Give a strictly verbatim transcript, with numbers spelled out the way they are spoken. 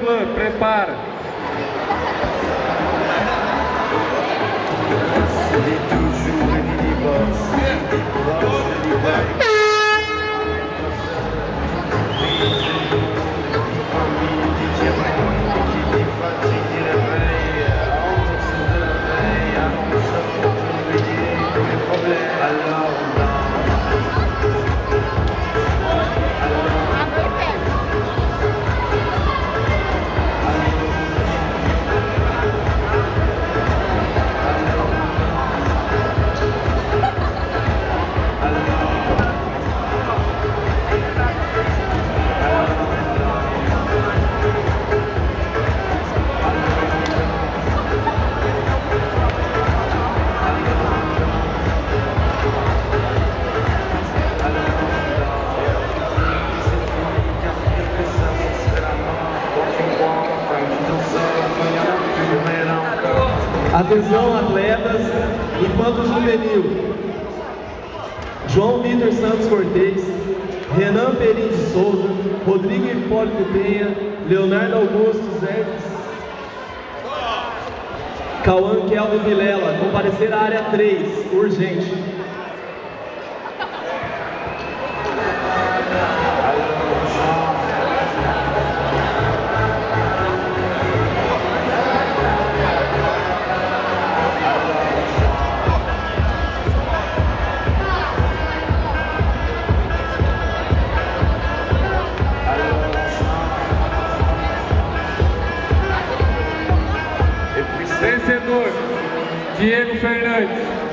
Darlan, prepara. Atenção, atletas, enquanto juvenil, João Vitor Santos Cortez, Renan Perim de Souza, Rodrigo Hipólito Penha, Leonardo Augusto Zerdes, Cauã Kelvin Vilela, comparecer à área três, urgente. Vencedor, Diego Fernandes.